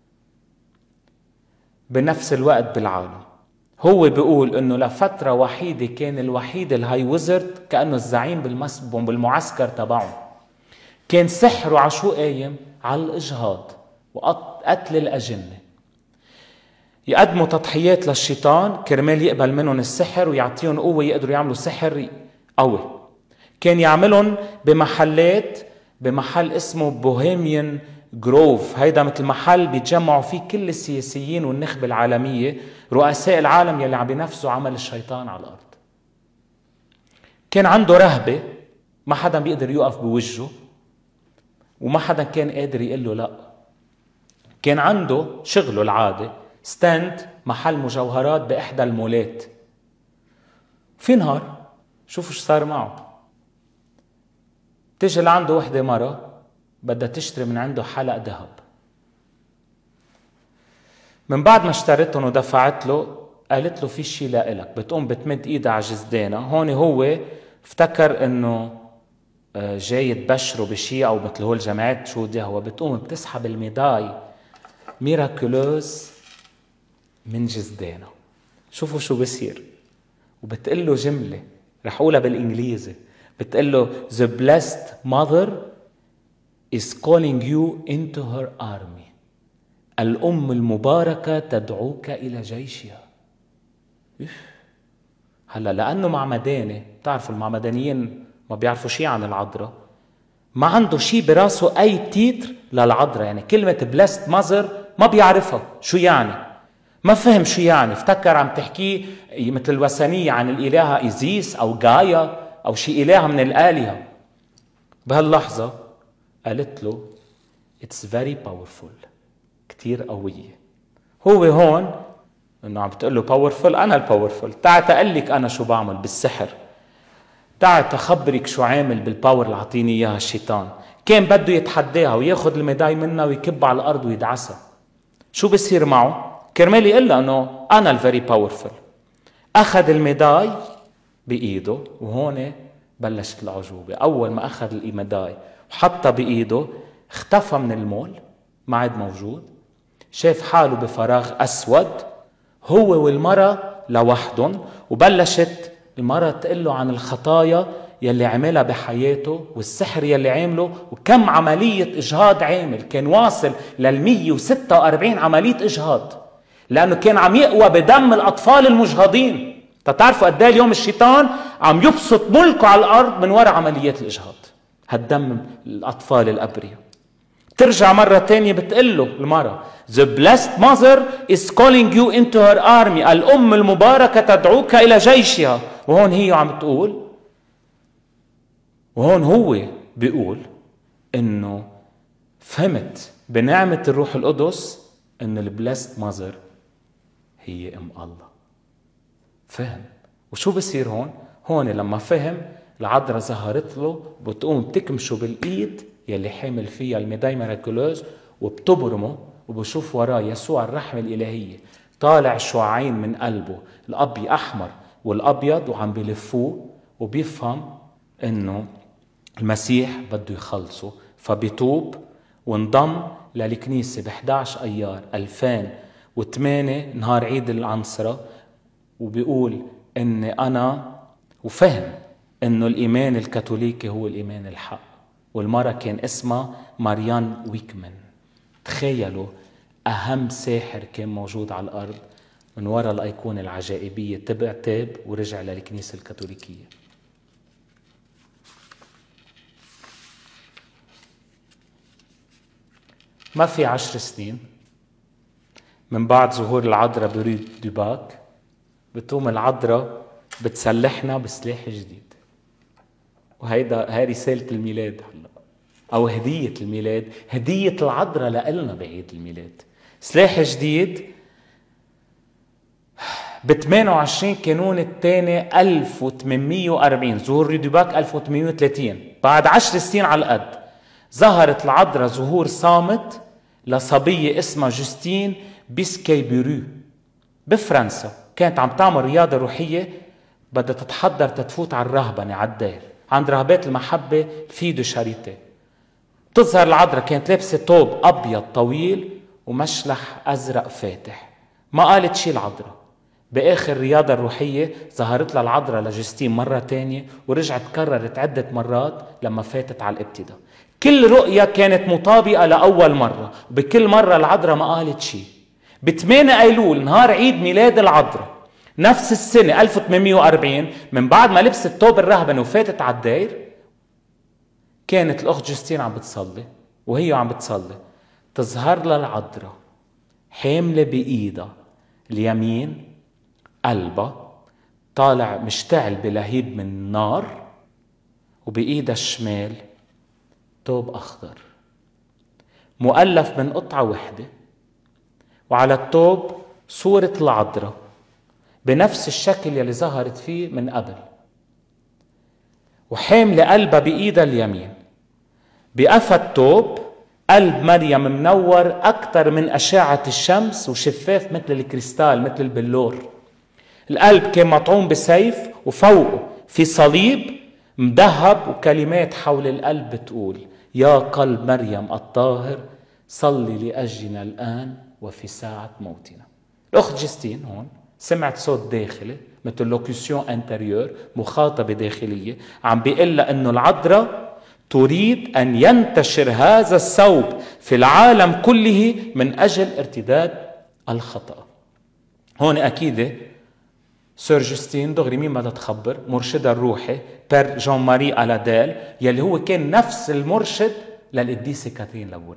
بنفس الوقت بالعالم. هو بيقول انه لفترة وحيدة كان الوحيد الهاي ويزرد، كأنه الزعيم بالمعسكر تبعه. كان سحره على شو قايم؟ على الإجهاض وقتل الأجنة. يقدموا تضحيات للشيطان كرمال يقبل منهم السحر ويعطيهم قوة يقدروا يعملوا سحر قوي. كان يعملهم بمحلات، بمحل اسمه بوهيميان جروف. هيدا مثل محل بيتجمعوا فيه كل السياسيين والنخبة العالمية، رؤساء العالم يلي عم بينفذوا عمل الشيطان على الأرض. كان عنده رهبة، ما حدا بيقدر يوقف بوجهه وما حدا كان قادر يقول له لا. كان عنده شغله العادي ستاند محل مجوهرات بإحدى المولات. في نهار شوفوا شو صار معه. تيجي لعنده وحدة مرة بدها تشتري من عنده حلق ذهب. من بعد ما اشتريتهم ودفعت له قالت له في شيء لإلك. بتقوم بتمد ايدها على جزدانة. هون هو افتكر انه جاي تبشره بشيء او مثل هول الجماعات شو ده هو. بتقوم بتسحب الميداي ميراكولوز من جزدانة. شوفوا شو بصير. وبتقول له جملة رح اقولها بالانجليزي. بتقول له the blessed mother is calling you into her army. الأم المباركة تدعوك إلى جيشها. هلا لأنه معمداني، بتعرفوا المعمدانيين ما بيعرفوا شيء عن العذراء، ما عنده شيء براسه أي تيتر للعذراء. يعني كلمة blessed mother ما بيعرفها شو يعني، ما فهم شو يعني. افتكر عم تحكيه مثل الوثنية عن الإلهة إيزيس أو غايا أو شيء إلهة من الآلهة. بهاللحظة قالت له it's very powerful، كتير قوية. هو هون انه عم بتقول له powerful، انا الباورفول، تعال تقلك انا شو بعمل بالسحر، تعال تخبرك شو عامل بالباور اللي عطيني اياها الشيطان. كان بده يتحداها وياخذ الميداي منها ويكب على الارض ويدعسها. شو بصير معه؟ كرمال يقول له انه انا الفيري باورفول. اخذ الميداي بايده وهون بلشت العجوبة. اول ما اخذ الميداي وحطها بايده اختفى من المول، ما عاد موجود. شاف حاله بفراغ أسود هو والمرة لوحدهم. وبلشت المرة تقول له عن الخطايا يلي عملها بحياته والسحر يلي عمله وكم عملية إجهاض عامل. كان واصل للمية وستة وأربعين عملية إجهاض، لأنه كان عم يقوى بدم الأطفال المجهضين. تتعرفوا قد ايه اليوم الشيطان عم يبسط ملكه على الأرض من وراء عمليات الإجهاض، هالدم الأطفال الأبرياء. ترجع مرة تانية بتقول له المرة The blessed mother is calling you into her army. الأم المباركة تدعوك إلى جيشها. وهون هي عم تقول، وهون هو بيقول إنه فهمت بنعمة الروح القدس إن البلست ماذر هي أم الله. فهم. وشو بصير هون؟ هون لما فهم العذراء ظهرت له بتقوم بتكمشه بالإيد يلي حامل فيها الميداي ميراكولوز وبتبرمه، وبشوف وراه يسوع الرحمة الإلهية طالع شعاعين من قلبه، الأبي أحمر والأبيض، وعم بيلفوه. وبيفهم إنه المسيح بده يخلصه، فبيتوب وانضم للكنيسة ب إحدى عشر أيار ألفين وثمانية نهار عيد العنصرة. وبيقول إن أنا وفهم إنه الإيمان الكاثوليكي هو الإيمان الحق. والمرة كان اسمها ماريان ويكمان. تخيلوا أهم ساحر كان موجود على الأرض من وراء الأيقونة العجائبية تبع تاب ورجع للكنيسة الكاثوليكية. ما في عشر سنين من بعد ظهور العذراء بريد دوباك بتقوم العذراء بتسلحنا بسلاح جديد. وهيدا هاي رسالة الميلاد هلا أو هدية الميلاد، هدية العذراء لنا بعيد الميلاد. سلاح جديد ب ثمانية وعشرين كانون الثاني ألف وثمانمئة وأربعين، ظهور ريدوباك ألف وثمانمئة وثلاثين، بعد عشر سنين على القد ظهرت العذراء ظهور صامت لصبية اسمها جوستين بيسكيبيرو بفرنسا، كانت عم تعمل رياضة روحية بدها تتحضر تتفوت على الرهبنة على الدير عند رهبات المحبة في دو شاريتي. تظهر العذراء كانت لابسة ثوب أبيض طويل ومشلح أزرق فاتح، ما قالت شي العذراء. بآخر رياضة الروحية ظهرت لها العذراء لجوستين مرة تانية ورجعت كررت عدة مرات لما فاتت على الابتداء. كل رؤية كانت مطابقة لأول مرة، وبكل مرة العذراء ما قالت شي. ب ثمانية أيلول نهار عيد ميلاد العذراء نفس السنة ألف وثمانمئة وأربعين، من بعد ما لبست ثوب الرهبنة وفاتت على الدير، كانت الأخت جوستين عم بتصلي، وهي عم بتصلي تظهر لها العذراء حاملة بإيدها اليمين قلبها طالع مشتعل بلهيب من نار، وبإيدها الشمال ثوب أخضر مؤلف من قطعة وحدة، وعلى الثوب صورة العذراء بنفس الشكل يلي ظهرت فيه من قبل، وحاملة قلبها بإيدها اليمين. بقفا الثوب قلب مريم منور أكثر من أشعة الشمس وشفاف مثل الكريستال مثل البلور. القلب كان مطعوم بسيف وفوقه في صليب مذهب، وكلمات حول القلب بتقول: يا قلب مريم الطاهر صلي لأجلنا الآن وفي ساعة موتنا. الأخت جوستين هون سمعت صوت داخلي مثل لوكيسيون انتريور، مخاطبة داخلية عم بيقول لها انه العذراء تريد ان ينتشر هذا الثوب في العالم كله من اجل ارتداد الخطأ. هون اكيد سور جوستين دغري مين بدها تخبر؟ مرشدها الروحي بير جان ماري ألاديل، يلي هو كان نفس المرشد للقديسة كاترين لابوري.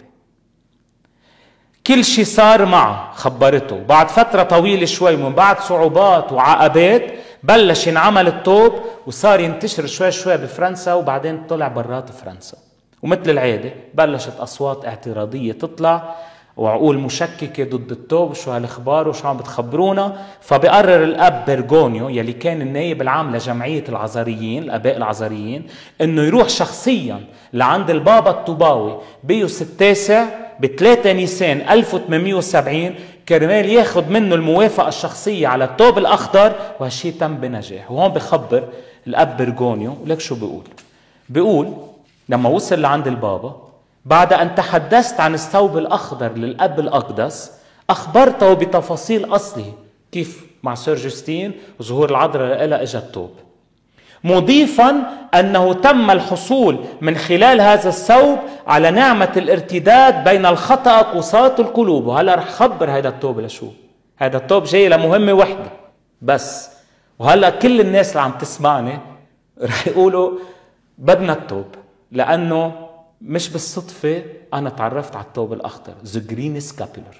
كل شيء صار معه خبرته. بعد فترة طويلة شوي من بعد صعوبات وعقبات بلش ينعمل الثوب وصار ينتشر شوي شوي بفرنسا، وبعدين طلع برات فرنسا. ومثل العادة بلشت أصوات اعتراضية تطلع وعقول مشككة ضد الثوب، شو هالأخبار وشو عم بتخبرونا. فبقرر الأب برغونيو يلي كان النائب العام لجمعية العذاريين الآباء العذاريين إنه يروح شخصيا لعند البابا الطوباوي بيوس التاسع بثلاثة نيسان ألف وثمانمئة وسبعين كرمال ياخد منه الموافقة الشخصية على الثوب الأخضر، وهالشي تم بنجاح. وهون بخبر الأب برغونيو لك شو بيقول. بيقول لما وصل لعند البابا بعد أن تحدثت عن الثوب الأخضر للأب الأقدس أخبرته بتفاصيل أصله كيف مع سور جوستين وظهور العذراء لها إجا الثوب، مضيفا أنه تم الحصول من خلال هذا الثوب على نعمة الارتداد بين الخطأ قساط القلوب. وهلا رح خبر هذا الثوب لشو. هذا الثوب جاي لمهمة وحدة بس. وهلا كل الناس اللي عم تسمعني رح يقولوا بدنا الثوب، لأنه مش بالصدفة أنا تعرفت على الثوب الأخضر The Green Scapular.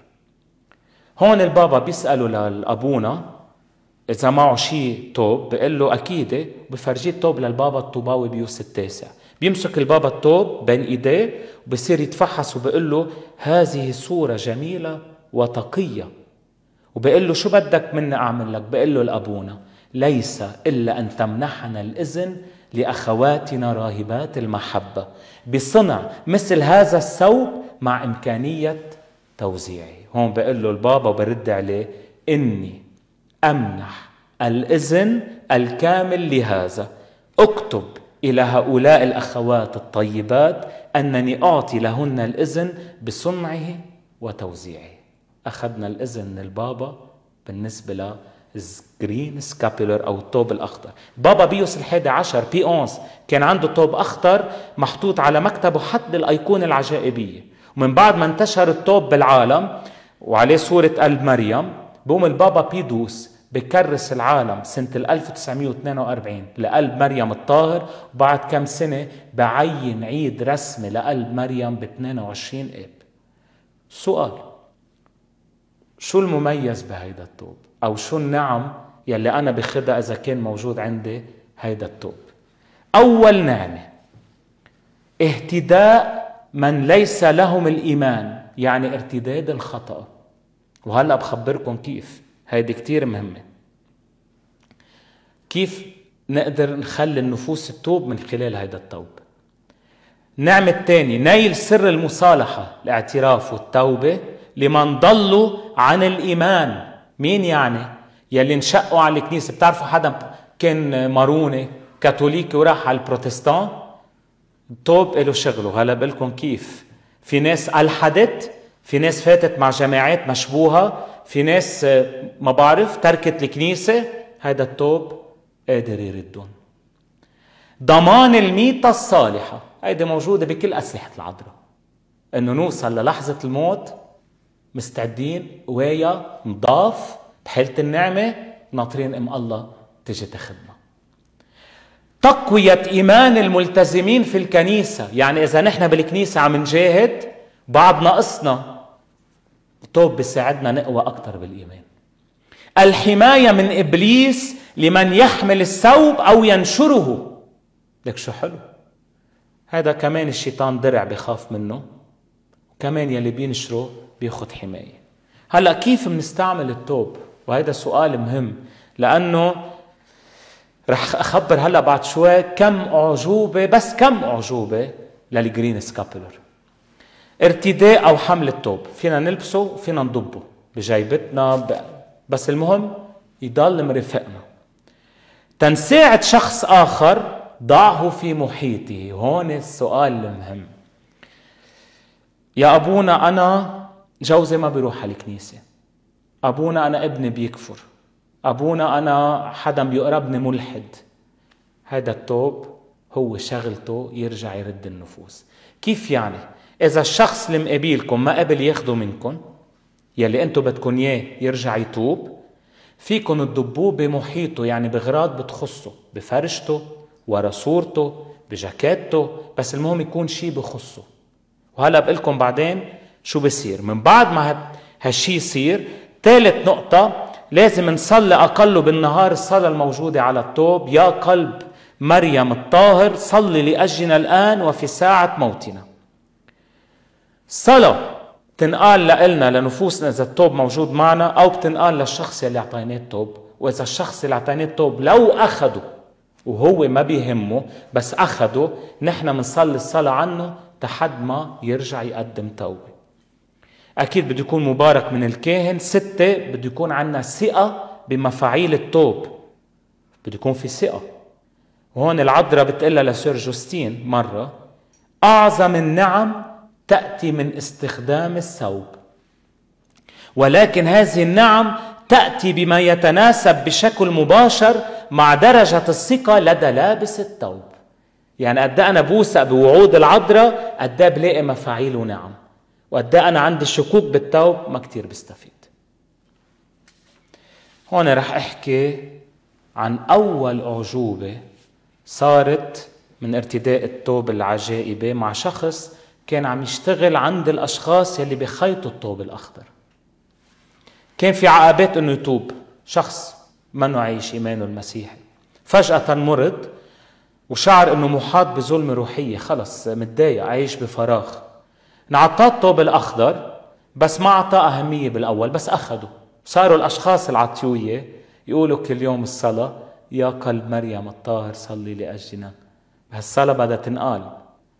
هون البابا بيسألوا للأبونا إذا معه شيء توب، بيقول له أكيد، بفرجيه التوب للبابا الطوباوي بيوس التاسع. بيمسك البابا التوب بين إيديه وبصير يتفحص وبيقول له هذه صورة جميلة وتقية. وبيقول له شو بدك مني أعمل لك؟ بيقول له الأبونا ليس إلا أن تمنحنا الإذن لأخواتنا راهبات المحبة بصنع مثل هذا الثوب مع إمكانية توزيعه. هون بيقول له البابا وبرد عليه إني أمنح الإذن الكامل لهذا. اكتب إلى هؤلاء الأخوات الطيبات أنني أعطي لهن الإذن بصنعه وتوزيعه. أخذنا الإذن من البابا بالنسبة له جرين سكابولر أو الثوب الأخضر. بابا بيوس الحادي عشر بي أونس كان عنده ثوب أخضر محطوط على مكتبه حد الأيقونة العجائبية. ومن بعد ما انتشر الثوب بالعالم وعليه صورة قلب مريم، بقوم البابا بيدوس بكرس العالم سنة ألف وتسعمئة واثنين وأربعين لقلب مريم الطاهر، وبعد كم سنة بعين عيد رسمي لقلب مريم ب اثنين وعشرين آب. سؤال: شو المميز بهيدا الثوب؟ أو شو النعم يلي أنا بخدها إذا كان موجود عندي هيدا الثوب؟ أول نعمة اهتداء من ليس لهم الإيمان، يعني ارتداد الخطأ. وهلأ بخبركم كيف، هيدي كتير مهمة. كيف نقدر نخلي النفوس تتوب من خلال هيدا التوب؟ النعمة الثانية نيل سر المصالحة، الاعتراف والتوبة لمن ضلوا عن الإيمان. مين يعني؟ يلي انشقوا على الكنيسة. بتعرفوا حدا كان ماروني كاثوليكي وراح على البروتستان، التوب له شغله. هلا بقلكم كيف في ناس ألحدت، في ناس فاتت مع جماعات مشبوهة، في ناس ما بعرف تركت الكنيسة. هذا التوب قادر يردون. ضمان الميتة الصالحة، هيدي موجودة بكل أسلحة العذراء، انه نوصل للحظة الموت مستعدين قوايا نضاف بحالة النعمة ناطرين ام الله تجي تاخدنا. تقوية إيمان الملتزمين في الكنيسة، يعني إذا نحن بالكنيسة عم نجاهد بعد ناقصنا، التوب بيساعدنا نقوى أكتر بالإيمان. الحماية من إبليس لمن يحمل الثوب أو ينشره. لك شو حلو، هذا كمان الشيطان درع بيخاف منه، كمان يلي بينشره بياخد حماية. هلأ كيف بنستعمل التوب؟ وهذا سؤال مهم، لأنه رح أخبر هلأ بعد شوي كم أعجوبة، بس كم أعجوبة للجرين سكابولر. ارتداء أو حمل التوب، فينا نلبسه فينا نضبه بجيبتنا، بس المهم يضل مرافقنا. تنساعد شخص آخر، ضعه في محيطه. هون السؤال المهم. يا أبونا أنا جوزي ما بيروح على الكنيسة، أبونا أنا ابني بيكفر، أبونا أنا حدا بيقربني ملحد. هذا التوب هو شغلته يرجع يرد النفوس. كيف يعني؟ إذا الشخص اللي مقابلكم ما قبل ياخده منكم يلي أنتوا بدكم إياه يرجع يتوب، فيكم تضبوه بمحيطه، يعني بغراض بتخصه، بفرشته، ورا صورته، بجاكيته، بس المهم يكون شيء بخصه. وهلأ بقلكم بعدين شو بصير من بعد ما هالشي يصير. ثالث نقطة، لازم نصلي أقله بالنهار الصلاة الموجودة على التوب: يا قلب مريم الطاهر صلي لأجلنا الآن وفي ساعة موتنا. صلاة تنقال لنا لنفوسنا إذا التوب موجود معنا، أو بتنقال للشخص اللي اعطيناه التوب. وإذا الشخص اللي اعطيناه التوب لو أخده وهو ما بيهمه بس أخده، نحن منصلي الصلاة عنه تحد ما يرجع يقدم توبة. أكيد بده يكون مبارك من الكاهن. ستة، بده يكون عنا ثقة بمفاعيل التوب، بده يكون في ثقة. وهون العذراء بتقلها لسير جوستين مرة: أعظم النعم تأتي من استخدام الثوب، ولكن هذه النعم تأتي بما يتناسب بشكل مباشر مع درجة الثقة لدى لابس الثوب. يعني قد أنا بوثق بوعود العذراء قد بلاقي مفاعيل ونعم، وقد أنا عندي شكوك بالتوب ما كتير بستفيد. هون رح أحكي عن أول أعجوبة صارت من ارتداء التوب العجائبة مع شخص كان عم يشتغل عند الأشخاص يلي بخيطوا التوب الأخضر. كان في عقبات أنه يتوب، شخص منه عايش إيمانه المسيحي، فجأة مرض وشعر أنه محاط بظلمة روحية، خلص متضايق عايش بفراغ. نعطاه التوب الأخضر بس ما أعطاه أهمية بالأول، بس أخده. صاروا الأشخاص العطيوية يقولوا كل يوم الصلاة: يا قلب مريم الطاهر صلي لأجلنا. هالصلاة بدها تنقال.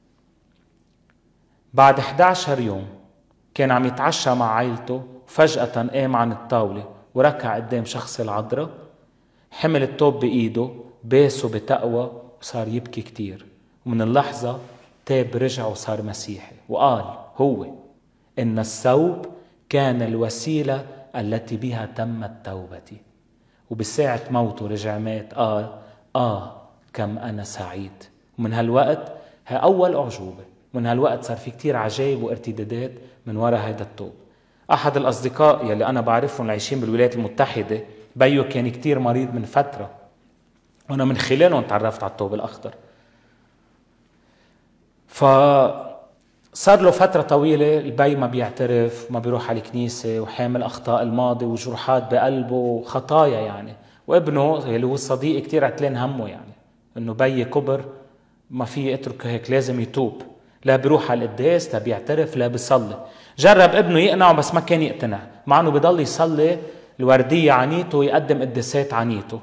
بعد إحدى عشر يوم كان عم يتعشى مع عائلته، فجأة قام عن الطاولة وركع قدام شخص العذراء، حمل التوب بإيده، باسه بتقوى وصار يبكي كتير. ومن اللحظة تاب، رجع وصار مسيحي. وقال هو إن الثوب كان الوسيلة التي بها تمت توبتي. وبساعة موته رجع مات قال: آه كم أنا سعيد. ومن هالوقت ها أول أعجوبة، من هالوقت صار في كتير عجائب وارتدادات من وراء هذا التوب. أحد الأصدقاء يلي أنا بعرفهم اللي عايشين بالولايات المتحدة، بيو كان كتير مريض من فترة، وأنا من خلالهم تعرفت على التوب الأخضر. فصار له فترة طويلة البي ما بيعترف، ما بيروح على الكنيسة، وحامل أخطاء الماضي وجروحات بقلبه وخطايا يعني. وابنه اللي هو الصديق كتير عتلان همه، يعني إنه بي كبر ما في اتركه هيك، لازم يتوب. لا بيروح على القداس، لا بيعترف، لا بيصلي. جرب ابنه يقنعه بس ما كان يقتنع، مع انه بيضل يصلي الوردية عنيته ويقدم قداسات عنيته.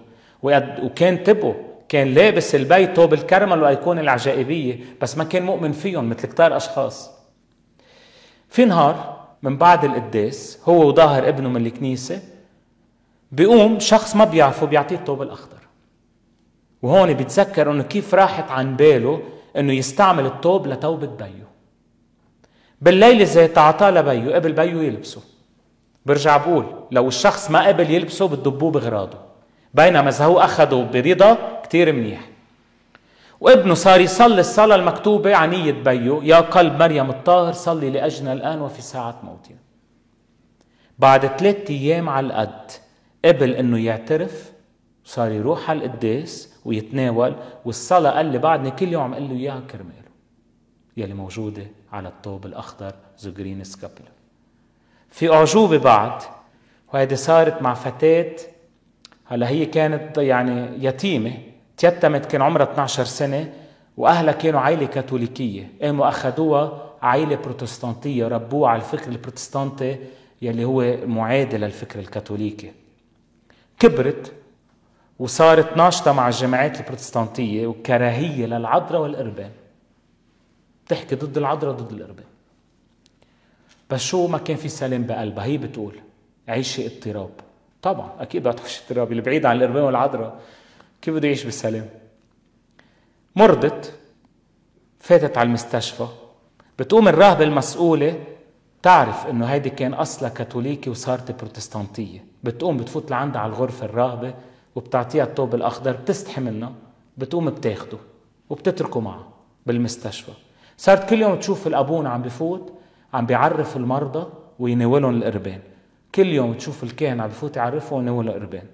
وكان تبقوا كان لابس البي توب الكرمل والأيقونة العجائبية، بس ما كان مؤمن فيهم مثل كتار أشخاص. في نهار من بعد القداس هو وظاهر ابنه من الكنيسة، بيقوم شخص ما بيعرفه بيعطيه الطوب الأخضر. وهون بيتذكر انه كيف راحت عن باله انه يستعمل الطوب لتوبة بيو. بالليل زي تعطاه لبيو قبل بيو يلبسه. برجع بقول لو الشخص ما قبل يلبسه بتدبوه بغراضه، بينما اذا هو اخده برضا كتير منيح. وابنه صار يصلي الصلاة المكتوبة عنية بيو: يا قلب مريم الطاهر صلي لأجلنا الآن وفي ساعة موتنا. بعد ثلاثة أيام على القد قبل انه يعترف، صار يروح على القداس ويتناول، والصلاة قال لي بعدني كل يوم قال له إياها كرماله يلي موجودة على الطوب الأخضر ذا جرين سكابولر. في أعجوبة بعد، وهذه صارت مع فتاة هلا هي كانت يعني يتيمة، تيتمت كان عمرها اثنعش سنة، وأهلها كانوا عائلة كاثوليكية، قاموا أخذوها عائلة بروتستانتية، ربوها على الفكر البروتستانتي يلي هو معادل للفكر الكاثوليكي. كبرت وصارت ناشطة مع الجماعات البروتستانتية وكراهية للعذراء والإربان، تحكي ضد العذراء ضد الإربان. بس شو ما كان في سلام بقلبها، هي بتقول عيشي اضطراب. طبعا أكيد بدها تخش اضطراب، اللي بعيد عن الإربان والعذراء كيف بده يعيش بالسلام؟ مرضت، فاتت على المستشفى، بتقوم الراهبة المسؤولة تعرف انه هيدي كان اصلها كاثوليكي وصارت بروتستانتية، بتقوم بتفوت لعندها على الغرفة الراهبة وبتعطيها الطوب الأخضر، بتستحي منه، بتقوم بتاخده وبتتركه معه بالمستشفى. صارت كل يوم تشوف الأبون عم بفوت عم بيعرف المرضى ويناولهم القربان، كل يوم تشوف الكاهن عم بفوت يعرفهم ويناولهم القربان.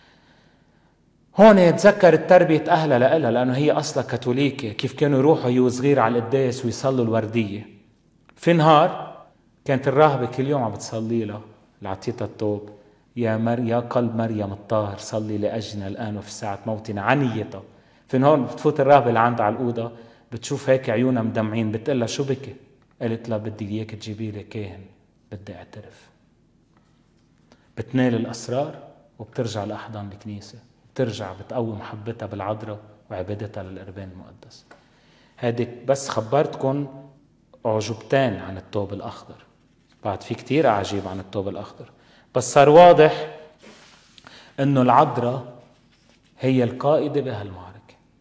هون تذكرت تربية أهلها لها لأنه هي أصلا كاثوليكي، كيف كانوا يروحوا هي وصغير على القداس ويصلوا الوردية. في نهار كانت الراهبة كل يوم عم بتصلي لها لعطيتها الطوب: يا مر يا قلب مريم الطاهر صلي لأجلنا الآن وفي ساعة موتنا، عنيتها. في نهار بتفوت الراهبة لعندها على الأوضة، بتشوف هيك عيونها مدمعين، بتقلها شو بكي؟ قالت لها بدي إياك تجيبي لي كاهن، بدي أعترف. بتنال الأسرار وبترجع لأحضان الكنيسة، بترجع بتقوي محبتها بالعذراء وعبادتها للقربان المقدس. هاديك بس خبرتكم أعجوبتين عن الطوب الأخضر، بعد في كتير أعجيب عن الطوب الأخضر، بس صار واضح إنه العذراء هي القائدة بهالمعركة،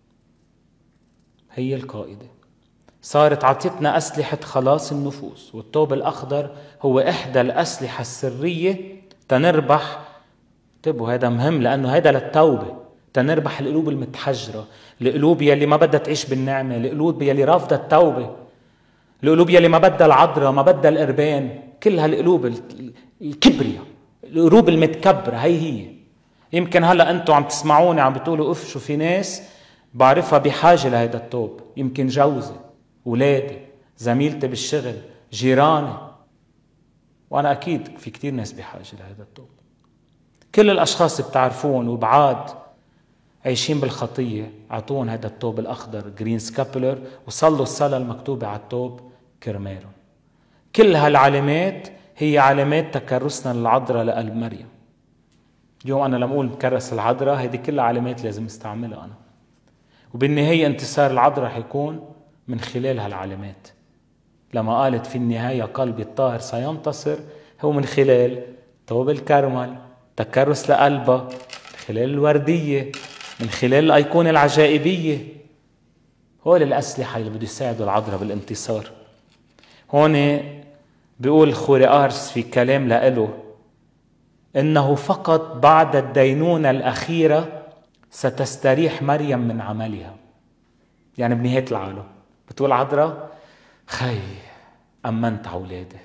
هي القائدة. صارت عطتنا أسلحة خلاص النفوس، والطوب الأخضر هو إحدى الأسلحة السرية تنربح. انتبهوا هذا مهم، لأنه هذا للتوبة، تنربح القلوب المتحجرة، القلوب يلي ما بدها تعيش بالنعمة، القلوب يلي رافضة التوبة، القلوب يلي ما بدها العذراء، ما بدها القربان، كل هالقلوب الكبرية، القلوب المتكبرة. هي هي يمكن هلا انتم عم تسمعوني عم بتقولوا اف شو في ناس بعرفها بحاجة لهيدا الطوب، يمكن جوزي، اولادي، زميلتي بالشغل، جيراني، وانا اكيد في كتير ناس بحاجة لهيدا الطوب. كل الاشخاص بتعرفون وبعاد عايشين بالخطية، اعطوهم هذا الطوب الاخضر جرين سكابولر وصلوا الصلاة المكتوبة على الطوب كرمالهم. كل هالعلامات هي علامات تكرسنا للعذراء لقلب مريم. اليوم انا لما اقول بكرس العذراء، هذه كلها علامات لازم استعملها انا، وبالنهاية انتصار العذراء حيكون من خلال هالعلامات. لما قالت في النهاية قلبي الطاهر سينتصر، هو من خلال طوب الكرمل، تكرس لقلبها، من خلال الوردية، من خلال الأيقونة العجائبية. هول الأسلحة اللي بده يساعدوا العذراء بالانتصار. هون بيقول خوري آرس في كلام لإله إنه فقط بعد الدينونة الأخيرة ستستريح مريم من عملها، يعني بنهاية العالم بتقول عذراء خي أمنت أولادي،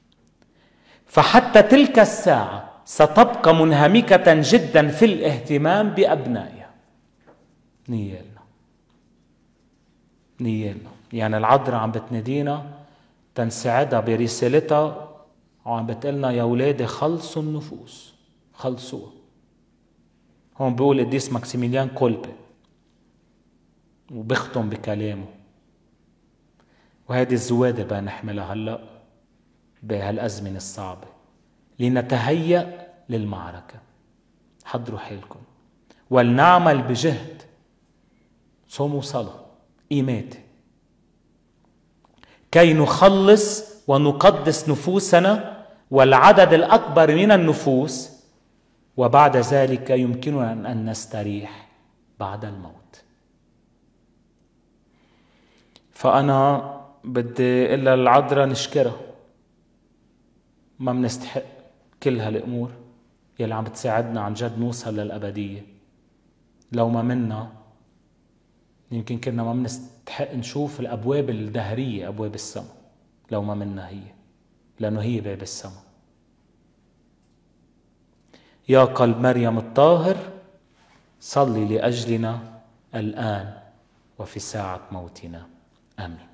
فحتى تلك الساعة ستبقى منهمكة جدا في الاهتمام بأبنائها. نيالنا نيالنا يعني العذراء عم بتنادينا تنسعدها برسالتها، وعم بتقلنا يا أولادي خلصوا النفوس، خلصوها. هون بيقول قديس ماكسيميليان كولبي وبختم بكلامه، وهذه الزوادة بقى نحملها هلأ بهالأزمنة الصعبة لنتهيأ للمعركة. حضروا حالكم ولنعمل بجهد صوم وصلاة إيماتي كي نخلص ونقدس نفوسنا والعدد الأكبر من النفوس، وبعد ذلك يمكننا أن نستريح بعد الموت. فأنا بدي إلا العذراء نشكرها، ما منستحق كل هالأمور يلي عم بتساعدنا عن جد نوصل للأبدية. لو ما منا يمكن كنا ما منستحق نشوف الأبواب الدهرية، أبواب السماء، لو ما منا هي، لأنه هي باب السماء. يا قلب مريم الطاهر صلي لأجلنا الآن وفي ساعة موتنا، آمين.